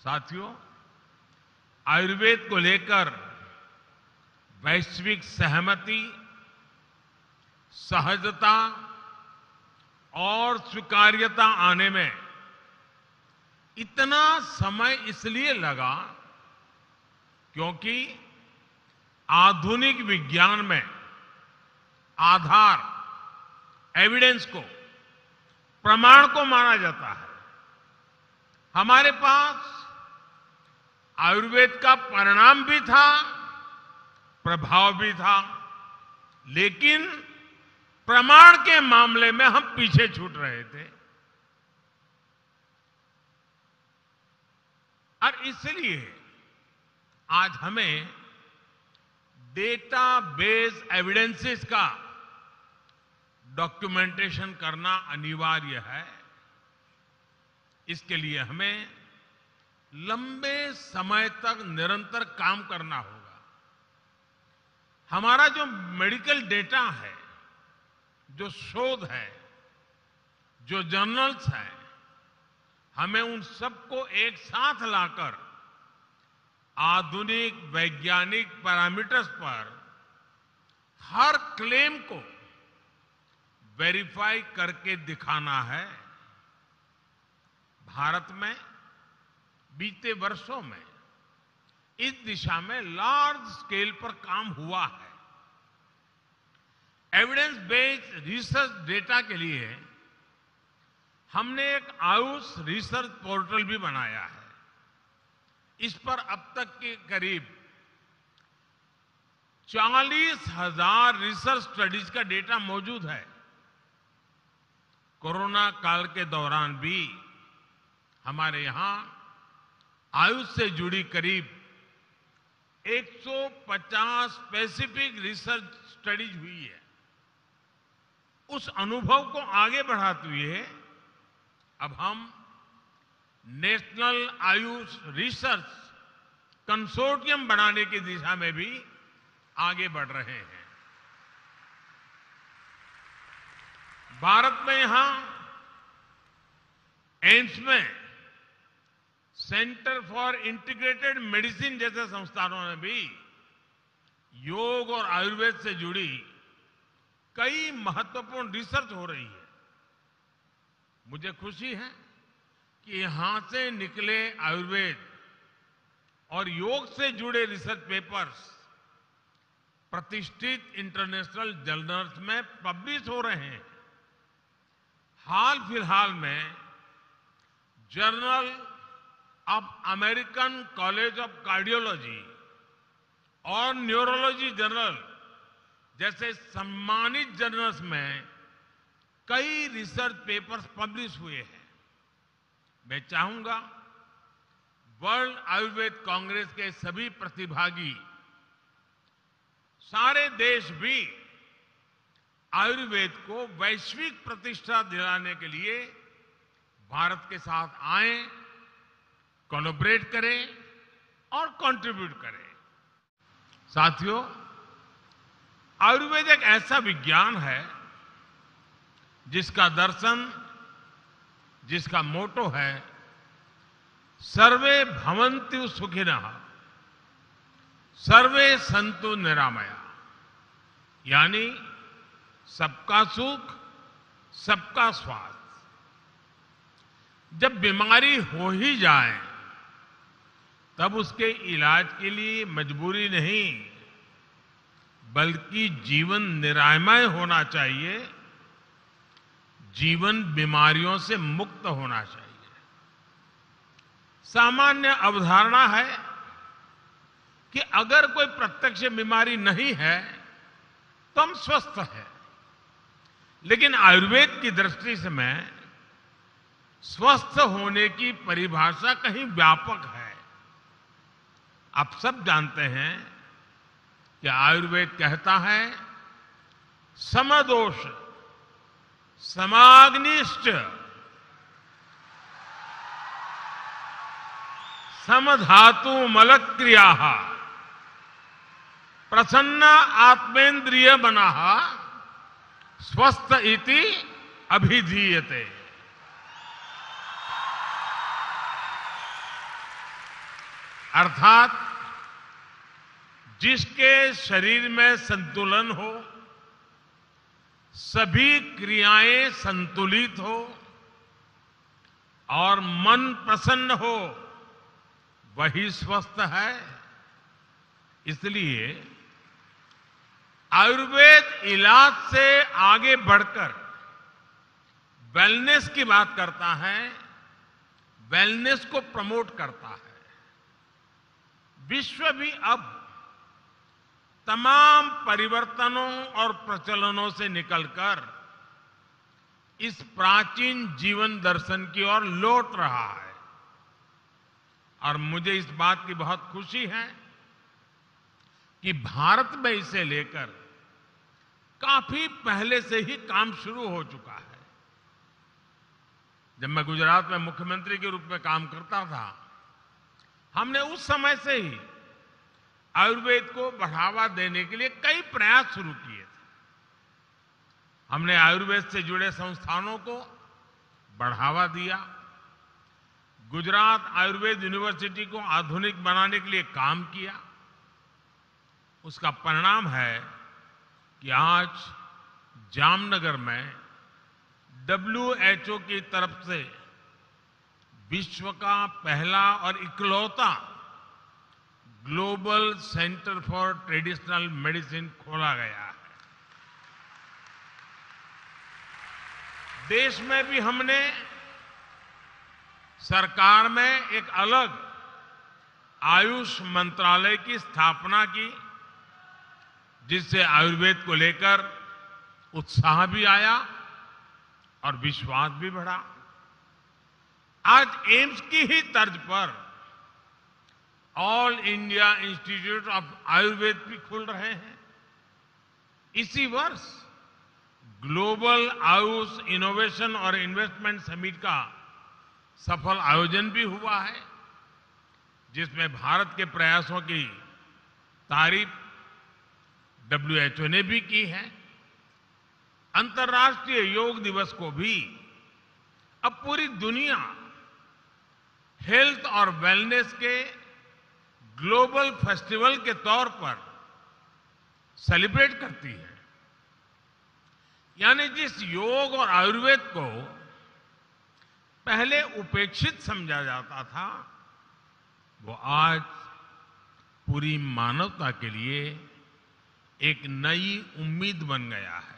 साथियों, आयुर्वेद को लेकर वैश्विक सहमति, सहजता और स्वीकार्यता आने में इतना समय इसलिए लगा क्योंकि आधुनिक विज्ञान में आधार, एविडेंस को, प्रमाण को माना जाता है। हमारे पास आयुर्वेद का परिणाम भी था, प्रभाव भी था, लेकिन प्रमाण के मामले में हम पीछे छूट रहे थे। और इसलिए आज हमें डेटा बेस एविडेंसेस का डॉक्यूमेंटेशन करना अनिवार्य है। इसके लिए हमें लंबे समय तक निरंतर काम करना होगा। हमारा जो मेडिकल डेटा है, जो शोध है, जो जर्नल्स हैं, हमें उन सबको एक साथ लाकर आधुनिक वैज्ञानिक पैरामीटर्स पर हर क्लेम को वेरीफाई करके दिखाना है। भारत में बीते वर्षों में इस दिशा में लार्ज स्केल पर काम हुआ है। एविडेंस बेस्ड रिसर्च डेटा के लिए हमने एक आयुष रिसर्च पोर्टल भी बनाया है। इस पर अब तक के करीब 40,000 रिसर्च स्टडीज का डेटा मौजूद है। कोरोना काल के दौरान भी हमारे यहां आयुष से जुड़ी करीब 150 स्पेसिफिक रिसर्च स्टडीज हुई है। उस अनुभव को आगे बढ़ाते हुए अब हम नेशनल आयुष रिसर्च कंसोर्टियम बनाने की दिशा में भी आगे बढ़ रहे हैं। भारत में यहां एम्स में सेंटर फॉर इंटीग्रेटेड मेडिसिन जैसे संस्थानों ने भी योग और आयुर्वेद से जुड़ी कई महत्वपूर्ण रिसर्च हो रही है। मुझे खुशी है कि यहां से निकले आयुर्वेद और योग से जुड़े रिसर्च पेपर्स प्रतिष्ठित इंटरनेशनल जर्नल्स में पब्लिश हो रहे हैं। हाल फिलहाल में journal of American college of cardiology और न्यूरोलॉजी जर्नल जैसे सम्मानित जर्नल्स में कई रिसर्च पेपर्स पब्लिश हुए हैं। मैं चाहूंगा वर्ल्ड आयुर्वेद कांग्रेस के सभी प्रतिभागी, सारे देश भी आयुर्वेद को वैश्विक प्रतिष्ठा दिलाने के लिए भारत के साथ आएं, कोलैबोरेट करें और कंट्रीब्यूट करें। साथियों, आयुर्वेद एक ऐसा विज्ञान है जिसका दर्शन, जिसका मोटो है सर्वे भवन्तु सुखिनः, सर्वे सन्तु निरामया, यानी सबका सुख, सबका स्वास्थ्य। जब बीमारी हो ही जाए तब उसके इलाज के लिए मजबूरी नहीं बल्कि जीवन निरामय होना चाहिए, जीवन बीमारियों से मुक्त होना चाहिए। सामान्य अवधारणा है कि अगर कोई प्रत्यक्ष बीमारी नहीं है तो हम स्वस्थ हैं, लेकिन आयुर्वेद की दृष्टि से मैं स्वस्थ होने की परिभाषा कहीं व्यापक है। आप सब जानते हैं कि आयुर्वेद कहता है समदोष समाग्निश्च समधातु मलक्रिया प्रसन्न आत्मेन्द्रिय बना स्वस्थ इति अभिधीयते। अर्थात जिसके शरीर में संतुलन हो, सभी क्रियाएं संतुलित हो और मन प्रसन्न हो, वही स्वस्थ है। इसलिए आयुर्वेद इलाज से आगे बढ़कर वेलनेस की बात करता है, वेलनेस को प्रमोट करता है। विश्व भी अब तमाम परिवर्तनों और प्रचलनों से निकलकर इस प्राचीन जीवन दर्शन की ओर लौट रहा है और मुझे इस बात की बहुत खुशी है कि भारत में इसे लेकर काफी पहले से ही काम शुरू हो चुका है। जब मैं गुजरात में मुख्यमंत्री के रूप में काम करता था, हमने उस समय से ही आयुर्वेद को बढ़ावा देने के लिए कई प्रयास शुरू किए थे। हमने आयुर्वेद से जुड़े संस्थानों को बढ़ावा दिया, गुजरात आयुर्वेद यूनिवर्सिटी को आधुनिक बनाने के लिए काम किया। उसका परिणाम है कि आज जामनगर में WHO की तरफ से विश्व का पहला और इकलौता global centre for traditional medicine खोला गया है। देश में भी हमने सरकार में एक अलग आयुष मंत्रालय की स्थापना की, जिससे आयुर्वेद को लेकर उत्साह भी आया और विश्वास भी बढ़ा। आज एम्स की ही तर्ज पर all India institute of Ayurveda भी खुल रहे हैं। इसी वर्ष ग्लोबल आयुष इनोवेशन और इन्वेस्टमेंट समिट का सफल आयोजन भी हुआ है, जिसमें भारत के प्रयासों की तारीफ WHO ने भी की है। अंतर्राष्ट्रीय योग दिवस को भी अब पूरी दुनिया हेल्थ और वेलनेस के ग्लोबल फेस्टिवल के तौर पर सेलिब्रेट करती है। यानी जिस योग और आयुर्वेद को पहले उपेक्षित समझा जाता था, वो आज पूरी मानवता के लिए एक नई उम्मीद बन गया है।